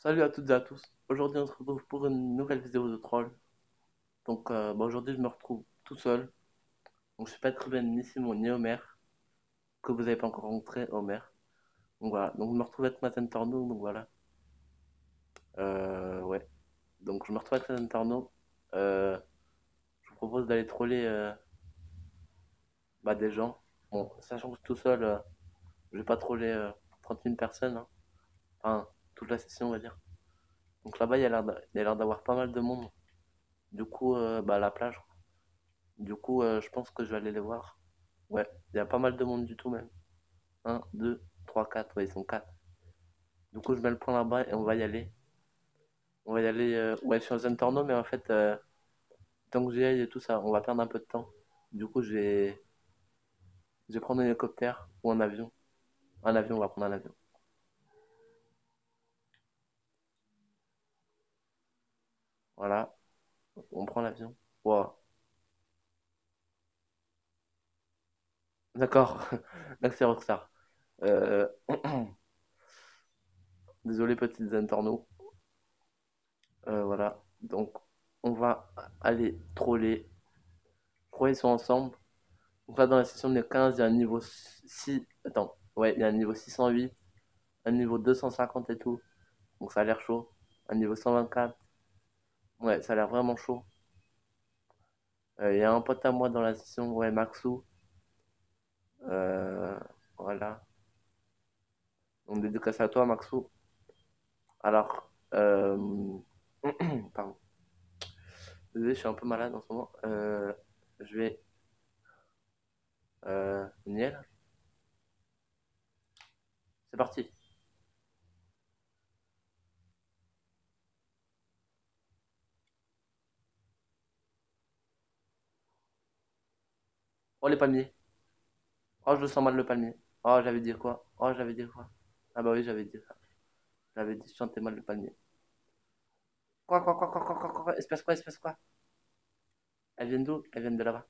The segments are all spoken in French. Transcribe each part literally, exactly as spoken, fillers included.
Salut à toutes et à tous. Aujourd'hui, on se retrouve pour une nouvelle vidéo de troll. Donc, euh, bah, aujourd'hui, je me retrouve tout seul. Donc, je suis pas très bien ni Simon ni Homer, que vous n'avez pas encore rencontré, Homer. Donc, voilà. Donc, je me retrouve avec Mazen Torno. Donc, voilà. Euh, ouais. Donc, je me retrouve avec Mazen Torno. Euh, je vous propose d'aller troller euh, bah, des gens. Bon, sachant que je suis tout seul, euh, je vais pas troller euh, trente mille personnes, hein. Enfin, toute la session, on va dire. Donc, là-bas, il y a l'air d'a- il y a l'air d'avoir pas mal de monde. Du coup, euh, bah, à la plage. Du coup, euh, je pense que je vais aller les voir. Ouais, il y a pas mal de monde du tout même. Un, deux, trois, quatre, ouais, ils sont quatre. Du coup, je mets le point là-bas et on va y aller. On va y aller. Euh, Ouais, je suis en zone tornado, mais en fait, euh, tant que j'y aille et tout ça, on va perdre un peu de temps. Du coup, je vais, je vais prendre un hélicoptère ou un avion. Un avion, on va prendre un avion. Voilà, on prend l'avion. Wow. D'accord, merci Rockstar. Euh, Désolé, petite zone tornado. Euh, voilà, donc on va aller troller. Je crois qu'ils sont ensemble. Donc là, dans la session de quinze, il y a un niveau six. Attends, ouais, il y a un niveau six cent huit, un niveau deux cent cinquante et tout. Donc ça a l'air chaud. Un niveau cent vingt-quatre. Ouais, ça a l'air vraiment chaud. Euh, Il y a un pote à moi dans la session, ouais, Maxou. Euh, voilà. Donc dédicace à toi, Maxou. Alors, euh... pardon. Désolé, je suis un peu malade en ce moment. Euh, je vais. Euh... Niel, c'est parti. Oh, les palmiers. Oh, je le sens mal, le palmier. Oh, j'avais dit quoi? Oh, j'avais dit quoi? Ah bah oui, j'avais dit ça. J'avais dit chanter mal le palmier. Quoi, quoi, quoi, quoi, quoi, quoi, quoi, espèce quoi, espèce quoi? Elles viennent d'où? Elles viennent de là-bas.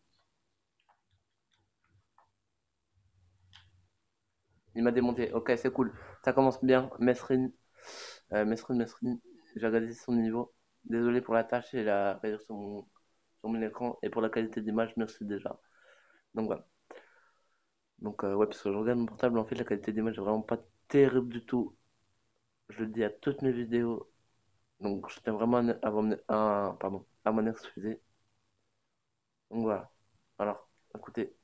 Il m'a démonté. Ok, c'est cool. Ça commence bien. Mesrine, euh, Mesrine, Mesrine. J'ai regardé son niveau. Désolé pour la tâche et la rayure sur mon, sur mon écran. Et pour la qualité d'image, merci déjà. Donc voilà. Donc euh, ouais, parce que je regarde mon portable, en fait, la qualité d'image est vraiment pas terrible du tout. Je le dis à toutes mes vidéos. Donc je tiens vraiment à, m'en- à- pardon, à m'en excuser. Donc voilà. Alors, écoutez.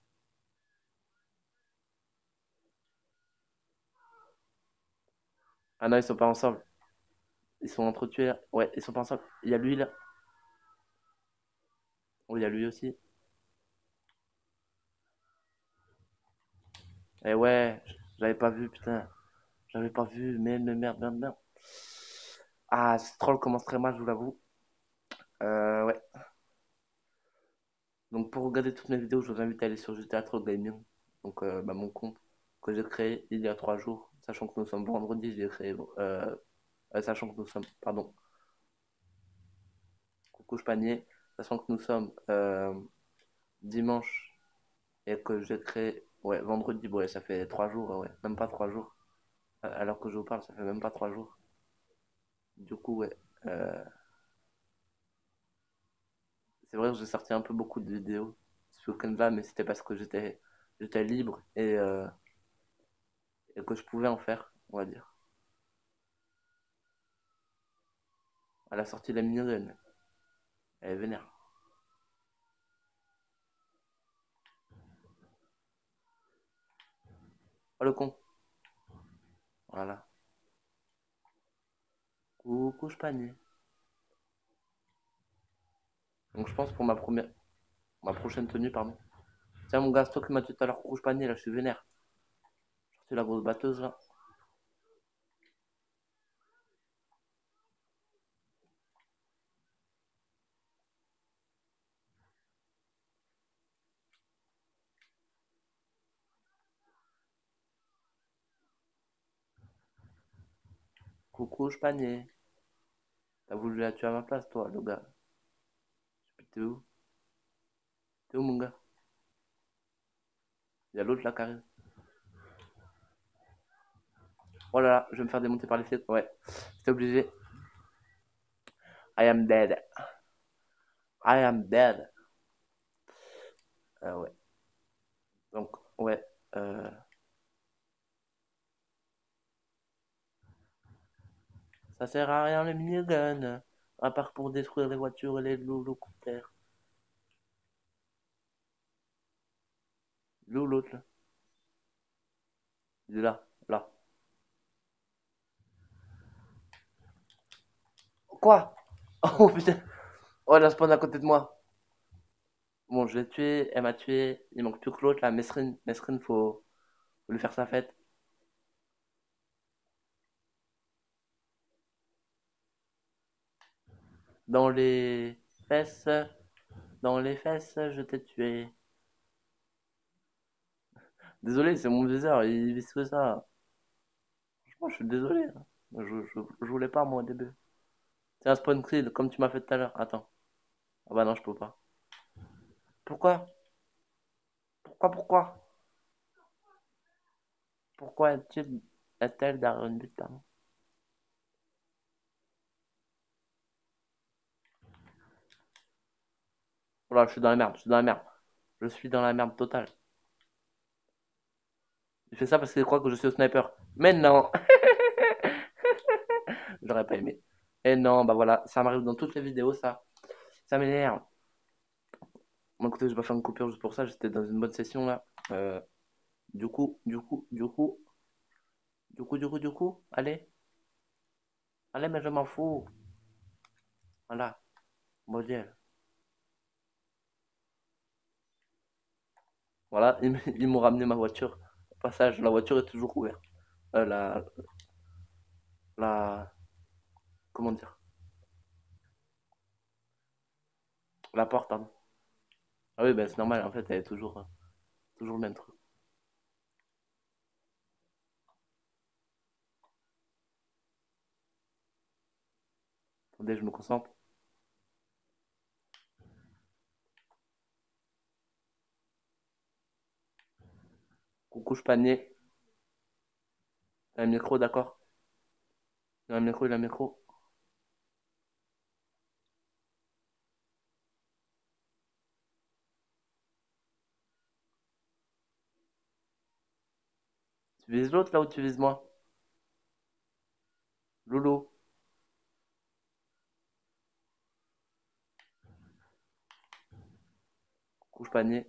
Ah non, ils sont pas ensemble. Ils sont entretués là. Ouais, ils sont pas ensemble. Il y a lui là. Oh, il y a lui aussi. Eh ouais, j'avais pas vu, putain. J'avais pas vu, mais, mais merde, merde, merde. Ah, ce troll commence très mal, je vous l'avoue. Euh, ouais. Donc pour regarder toutes mes vidéos, je vous invite à aller sur G T A Troll Gaming. Donc euh, bah, mon compte que j'ai créé il y a trois jours. Sachant que nous sommes vendredi, je l'ai créé. Euh, euh, sachant que nous sommes, pardon, coucou panier. Sachant que nous sommes euh, dimanche et que j'ai créé, ouais, vendredi, ouais, ça fait trois jours, ouais, même pas trois jours. Alors que je vous parle, ça fait même pas trois jours. Du coup, ouais. euh, C'est vrai que j'ai sorti un peu beaucoup de vidéos ce week-end-là, mais c'était parce que j'étais j'étais libre et, euh, et que je pouvais en faire, on va dire. À la sortie de la mignonne, elle est vénère. Oh le con, voilà. Coucou panier. Donc je pense pour ma première, ma prochaine tenue, pardon. Tiens mon gars, c'est toi qui m'as dit tout à l'heure coucou panier, là je suis vénère. J'ai sorti la grosse batteuse là. Coucou panier. T'as voulu la tuer à ma place toi, le gars. T'es où? T'es où mon gars? Y'a l'autre là qui arrive. Oh là là, je vais me faire démonter par les flics. Ouais, c'était obligé. I am dead. I am dead. Euh, ouais. Donc, ouais. Euh, ça sert à rien le minigun. À part pour détruire les voitures et les loups-loups-coutères. L'ou l'autre là. Il est là. Là. Quoi? Oh putain. Oh, elle a spawn à côté de moi. Bon, je l'ai tué. Elle m'a tué. Il manque plus que l'autre là. Mesrine. Mesrine, faut... faut lui faire sa fête. Dans les fesses. Dans les fesses, je t'ai tué. Désolé, c'est mon viseur. Il vise que ça. Franchement, je suis désolé, hein. Je, je, je voulais pas, moi, au début. C'est un spawn kill, comme tu m'as fait tout à l'heure. Attends. Ah bah non, je peux pas. Pourquoi? Pourquoi, pourquoi? Pourquoi est-il est-elle dans une butte? Voilà, je suis dans la merde, je suis dans la merde. Je suis dans la merde totale. Il fait ça parce qu'il croit que je suis au sniper. Mais non. J'aurais pas aimé. Et non, bah voilà, ça m'arrive dans toutes les vidéos, ça. Ça m'énerve. Bon, écoutez, je vais faire une coupure juste pour ça. J'étais dans une bonne session, là. Euh, du coup, du coup, du coup, du coup, du coup, du coup, allez. Allez, mais je m'en fous. Voilà, modèle. Voilà, ils, ils m'ont ramené ma voiture. Au passage, la voiture est toujours ouverte. Euh, la, la, comment dire? La porte, pardon. Ah oui, ben c'est normal, en fait, elle est toujours, euh, toujours le même truc. Attendez, je me concentre. Coucou, panier. Il a un micro, d'accord? Il a un micro, il a un micro. Tu vises l'autre là ou tu vises moi? Loulou, couche panier.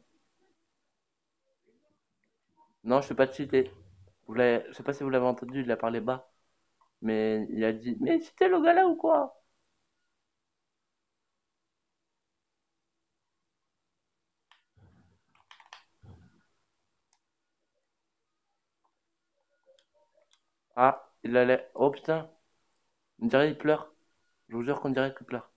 Non, je suis pas cheaté. Vous l'avez- je sais pas si vous l'avez entendu, il a parlé bas. Mais il a dit, mais c'était le gars là ou quoi? Ah, il allait. Oh putain, on dirait il pleure. Je vous jure qu'on dirait qu'il pleure.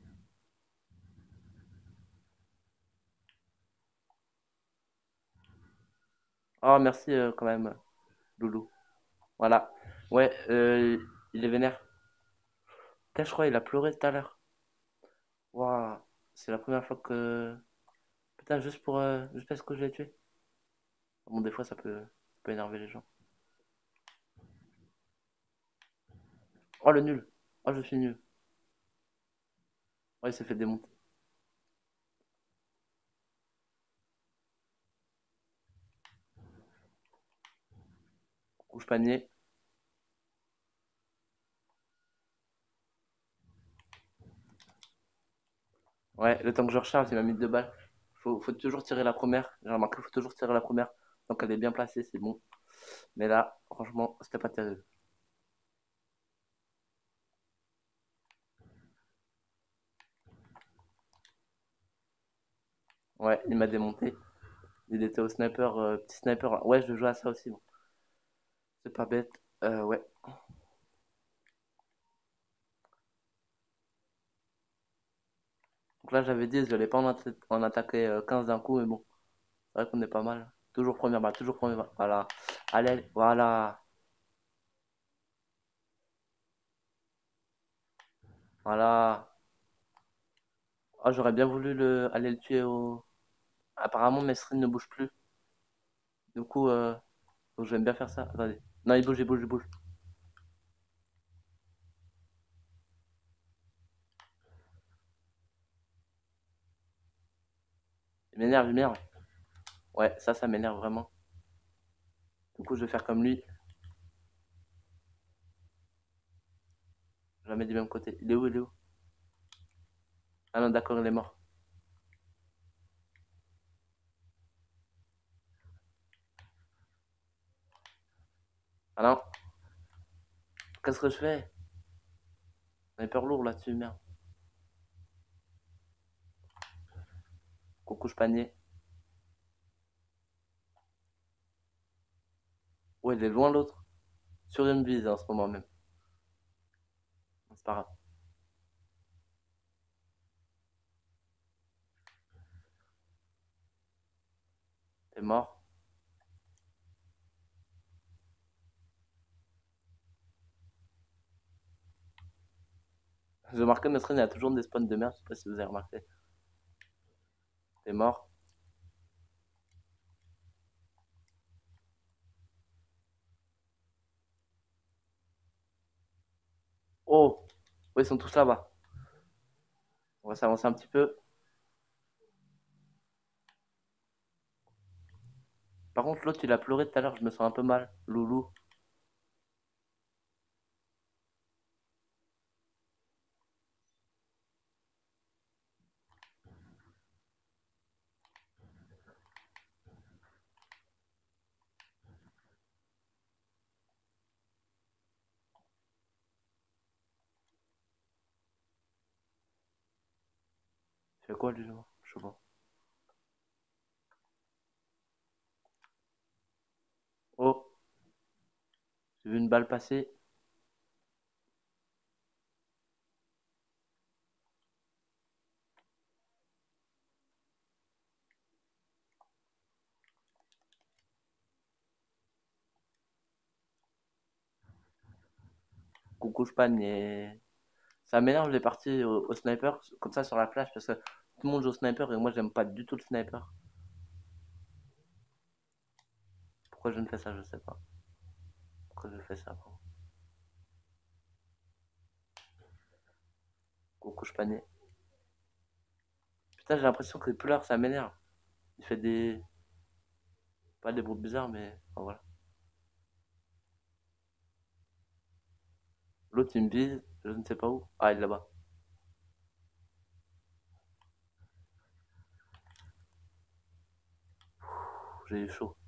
Oh, merci euh, quand même, Loulou. Voilà. Ouais, euh, il est vénère. Putain, je crois qu'il a pleuré tout à l'heure. Waouh, c'est la première fois que. Putain, juste pour. Euh, juste parce que je l'ai tué. Bon, des fois, ça peut, ça peut énerver les gens. Oh, le nul. Oh, je suis nul. Oh, il s'est fait démonter. Couche panier. Ouais, le temps que je recharge, il m'a mis deux balles. Faut, faut toujours tirer la première. J'ai remarqué qu'il faut toujours tirer la première. Donc elle est bien placée, c'est bon. Mais là, franchement, c'était pas terrible. Ouais, il m'a démonté. Il était au sniper, euh, petit sniper. Ouais, je joue à ça aussi. Bon. C'est pas bête. Euh, ouais. Donc là, j'avais dit, je n'allais pas en, atta- en attaquer euh, quinze d'un coup, mais bon, c'est vrai qu'on est pas mal. Toujours première balle, toujours première balle. Voilà. Allez, voilà. Voilà. Ah, j'aurais bien voulu le, aller le tuer au. Apparemment, Mesrine ne bouge plus. Du coup, euh, donc j'aime bien faire ça. Attendez. Non, il bouge, il bouge, il bouge. m'énerve, il m'énerve. Ouais, ça, ça m'énerve vraiment. Du coup, je vais faire comme lui. Je la mets du même côté. Il est où, il est où? Ah non, d'accord, il est mort. Ah non, qu'est-ce que je fais? On est peur lourd là-dessus, merde. Coucou, je panier. Ouais, il est loin l'autre. Sur une bise en ce moment même. C'est pas grave. T'es mort. J'ai remarqué, notre il y a toujours des spawns de merde. Je sais pas si vous avez remarqué. T'es mort. Oh! Ouais, ils sont tous là-bas. On va s'avancer un petit peu. Par contre, l'autre, il a pleuré tout à l'heure. Je me sens un peu mal. Loulou. Il fait quoi, lui, là? Je sais pas. Oh! J'ai vu une balle passer. Coucou, je panier. Ça m'énerve les parties au, au sniper, comme ça sur la plage, parce que tout le monde joue au sniper et moi, j'aime pas du tout le sniper. Pourquoi je ne fais ça, je sais pas. Pourquoi je fais ça? Coucou, je panier. Putain, j'ai l'impression qu'il pleure, ça m'énerve. Il fait des. Pas des bruits bizarres, mais. Enfin, voilà. L'autre, il me vise, je ne sais pas où. Ah, il est là-bas. J'ai eu chaud.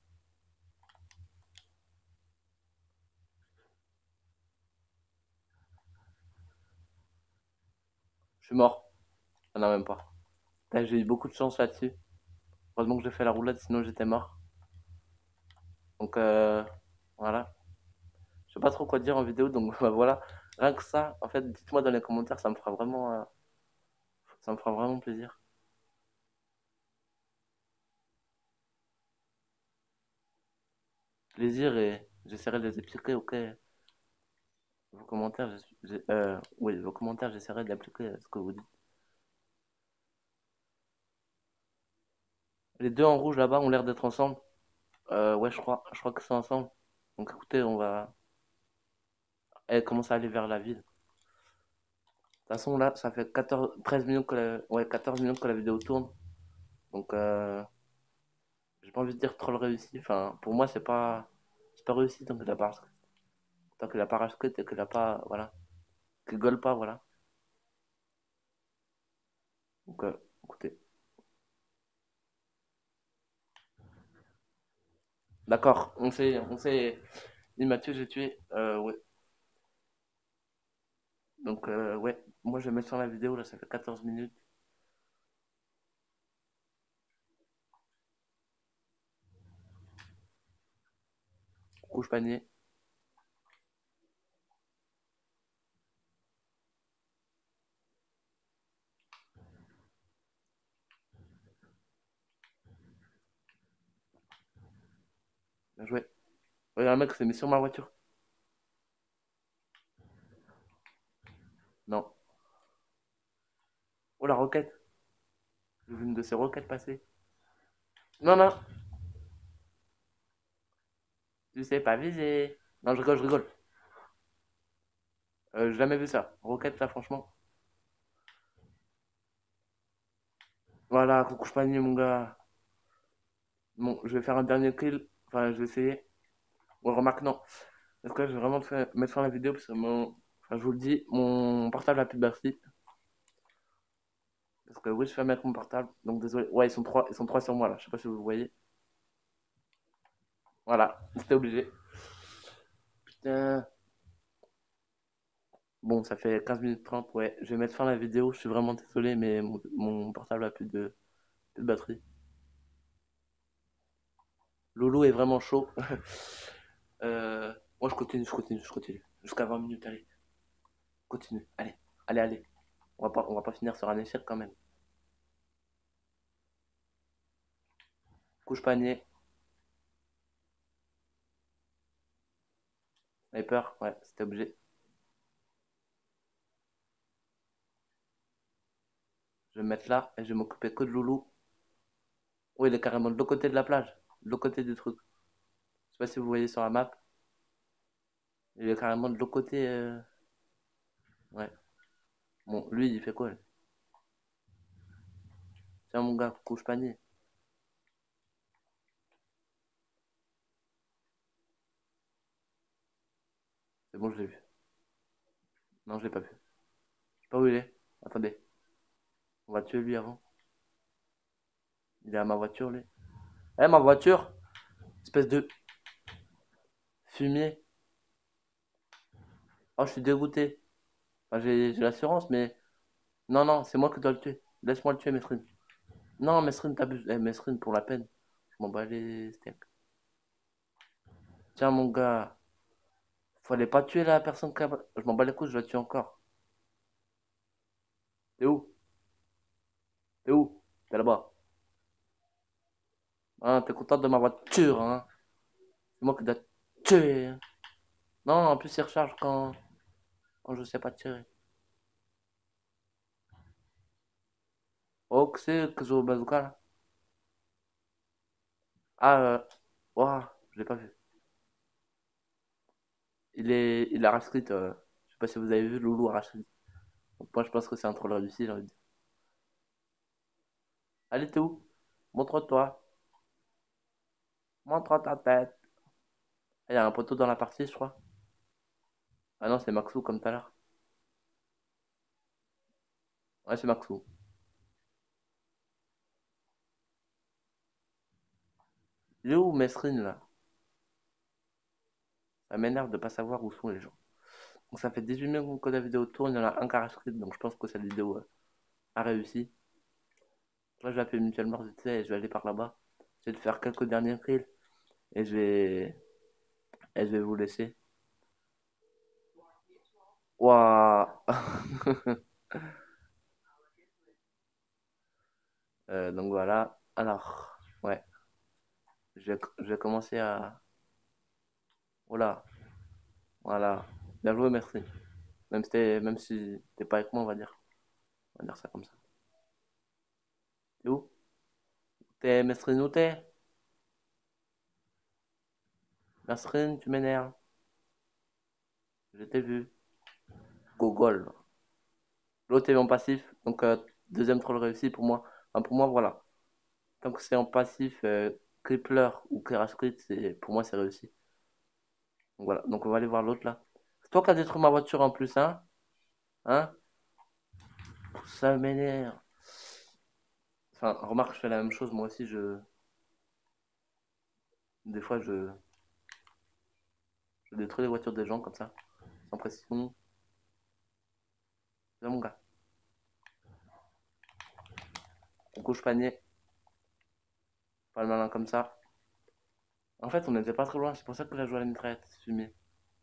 Je suis mort. Ah non, même pas. Putain, j'ai eu beaucoup de chance là-dessus. Heureusement que j'ai fait la roulade, sinon j'étais mort. Donc, euh, voilà. Je sais pas trop quoi dire en vidéo, donc bah, voilà. Rien que ça, en fait, dites-moi dans les commentaires, ça me fera vraiment, euh, ça me fera vraiment plaisir. Plaisir et j'essaierai de les appliquer, ok. Vos commentaires, je- je- euh, oui, vos commentaires, j'essaierai de l'appliquer à ce que vous dites. Les deux en rouge là-bas ont l'air d'être ensemble. Euh, ouais, je crois, je crois que c'est ensemble. Donc écoutez, on va, elle commence à aller vers la ville. De toute façon, là, ça fait quatorze, treize minutes que la, ouais, quatorze minutes que la vidéo tourne. Donc, euh, j'ai pas envie de dire troll réussi. Enfin, pour moi, c'est pas, c'est pas réussi tant que la pas, tant que la parachute et que la pas, voilà, qu'il gueule pas, voilà. Donc, euh, écoutez. D'accord, on sait, on sait. Dis Mathieu, j'ai tué. Euh, ouais. Donc, euh, ouais, moi je vais mettre sur la vidéo, là, ça fait quatorze minutes. Couche panier. Bien joué. Regarde, le mec s'est mis sur ma voiture. Non. Oh, la roquette. J'ai vu une de ces roquettes passer. Non, non, tu sais pas viser. Non, je rigole, je rigole. Euh, j'ai jamais vu ça. Roquette, là, franchement. Voilà, coucou panier, mon gars. Bon, je vais faire un dernier kill. Enfin, je vais essayer. Bon, remarque, non. Parce que là, je vais vraiment faire- mettre fin à la vidéo parce que mon. Enfin, je vous le dis, mon portable a plus de batterie. Parce que oui, je fais mettre mon portable. Donc, désolé. Ouais, ils sont trois, ils sont trois sur moi là. Je sais pas si vous voyez. Voilà, c'était obligé. Putain. Bon, ça fait quinze minutes trente. Ouais, je vais mettre fin à la vidéo. Je suis vraiment désolé, mais mon, mon portable a plus de, plus de batterie. Loulou est vraiment chaud. Euh, moi, je continue, je continue, je continue. Jusqu'à vingt minutes, allez. Continue. Allez, allez, allez. On va pas, on va pas finir sur un échec quand même. Couche panier. Sniper, ouais, c'était obligé. Je vais me mettre là et je vais m'occuper que de Loulou. Oui, il est carrément de l'autre côté de la plage. De l'autre côté du truc. Je sais pas si vous voyez sur la map. Il est carrément de l'autre côté. euh, Ouais. Bon, lui, il fait quoi lui. Tiens, mon gars, couche panier. C'est bon, je l'ai vu. Non, je l'ai pas vu. Je sais pas où il est. Attendez. On va tuer lui avant. Il est à ma voiture, lui. Eh, ma voiture. Espèce de fumier. Oh, je suis dégoûté. Enfin, j'ai j'ai l'assurance, mais. Non, non, c'est moi qui dois le tuer. Laisse-moi le tuer, Mesrine. Non, Mesrine, t'abuses. Eh, Mesrine, pour la peine. Je m'en bats les steaks. Tiens, mon gars. Fallait pas tuer la personne qui a... Je m'en bats les couilles, je la tue encore. T'es où? T'es où? T'es là-bas. Hein, t'es content de ma voiture, hein? C'est moi qui dois te tuer, hein. Non, en plus, il recharge quand, quand je sais pas tirer. Oh, que c'est que j'ai au bazooka, là? Ah, euh... ouah, je l'ai pas vu. Il est... Il a rage euh... Je sais pas si vous avez vu, Loulou a rage. Donc, moi, je pense que c'est un troll réussi, j'ai envie de dire. Allez, t'es où? Montre-toi. Montre ta tête. Il y a un poteau dans la partie, je crois. Ah non, c'est Maxou, comme tout à l'heure. Ouais, c'est Maxou. Il est où, Mesrine, là? Ça m'énerve de pas savoir où sont les gens. Donc ça fait dix-huit minutes que la vidéo tourne, il y en a un qui a script, donc je pense que cette vidéo euh, a réussi. Là je vais appeler Mutual Mars vite fait et je vais aller par là-bas. Je vais faire quelques derniers kills et je vais, et je vais vous laisser. Waouh. Euh, donc voilà. Alors, ouais, je vais, je vais commencer à... Voilà, voilà. Bien joué, merci. Même si t'es, même si t'es pas avec moi, on va dire. On va dire ça comme ça. T'es où? T'es Mesrine ou t'es? Mesrine, tu m'énerves. Je t'ai vu. Gogol. L'autre est en passif, donc euh, deuxième troll réussi pour moi. Enfin, pour moi, voilà. Tant que c'est en passif, euh, crippler ou crash crit, c'est, pour moi, c'est réussi. Donc voilà, donc on va aller voir l'autre là. C'est toi qui as détruit ma voiture en plus, hein? Hein? Ça m'énerve. Enfin, remarque, je fais la même chose, moi aussi, je... Des fois, je, je détruis les voitures des gens comme ça, sans pression. Là, mon gars, on couche panier, pas le malin comme ça. En fait, on n'était pas très loin, c'est pour ça que j'ai joué à la mitraillette fumée.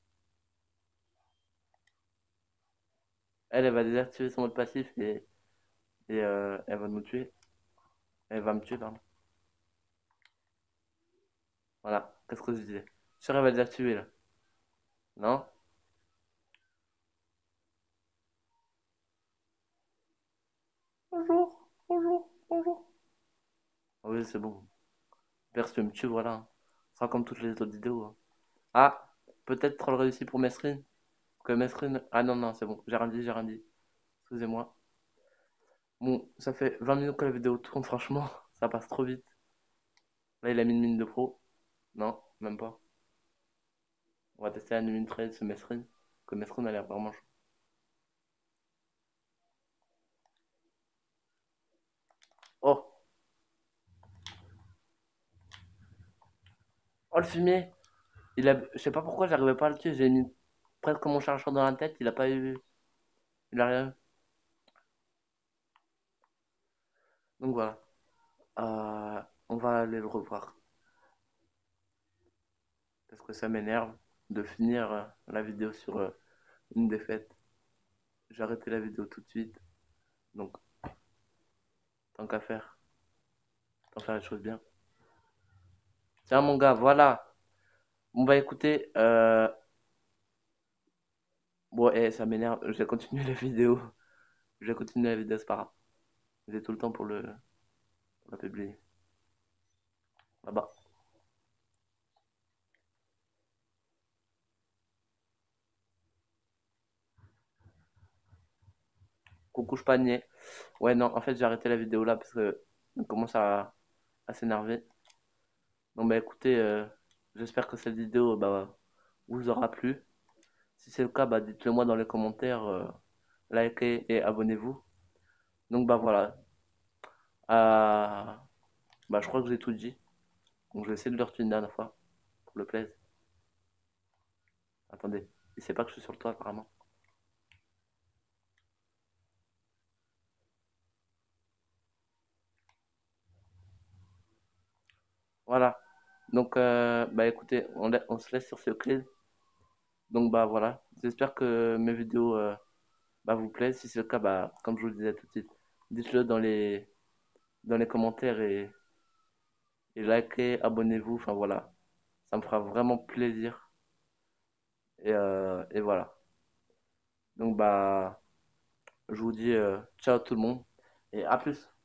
Elle, elle va désactiver son mode passif et, et euh, elle va nous tuer. Elle va me tuer, pardon. Voilà, qu'est-ce que je disais? Je suis elle va désactiver là. Non? Bonjour, bonjour, bonjour. Ah oui, c'est bon. Père, si tu me tues, voilà. Ce sera comme toutes les autres vidéos, hein. Ah, peut-être troll réussi pour Mesrine. Que Mesrine. Ah non, non, c'est bon. J'ai rien dit, j'ai rien dit. Excusez-moi. Bon, ça fait vingt minutes que la vidéo tourne, franchement, ça passe trop vite. Là, il a mis une mine de pro. Non, même pas. On va tester la mine trade ce Mesrine. Que Mesrine a l'air vraiment chaud. Oh, oh le fumier. Il a... Je sais pas pourquoi j'arrivais pas à le tuer. J'ai mis presque mon chargeur dans la tête. Il a pas eu. Il a rien. Donc voilà. Euh, on va aller le revoir. Parce que ça m'énerve de finir euh, la vidéo sur euh, une défaite. J'ai arrêté la vidéo tout de suite. Donc, tant qu'à faire, tant faire les choses bien. Tiens, mon gars, voilà. Bon, bah écoutez, euh... bon, eh, ça m'énerve. Je vais continuer la vidéo. Je vais continuer la vidéo, c'est pas grave. J'ai tout le temps pour le pour la publier. Là-bas. Coucou, je panier. Ouais, non, en fait, j'ai arrêté la vidéo là parce que on commence à, à s'énerver. Donc, bah écoutez, euh, j'espère que cette vidéo bah, vous aura plu. Si c'est le cas, bah, dites-le moi dans les commentaires. euh, likez et abonnez-vous. Donc, bah voilà. Euh, bah, je crois que j'ai tout dit. Donc, je vais essayer de le retenir une dernière fois. Pour le plaisir. Attendez. Il sait pas que je suis sur le toit, apparemment. Voilà. Donc, euh, bah écoutez, on, la- on se laisse sur ce clé. Donc, bah voilà. J'espère que mes vidéos euh, bah, vous plaisent. Si c'est le cas, bah, comme je vous le disais tout de suite, dites-le dans les, dans les commentaires et, et likez, abonnez-vous. Enfin, voilà. Ça me fera vraiment plaisir. Et, euh, et voilà. Donc, bah, je vous dis euh, ciao tout le monde et à plus.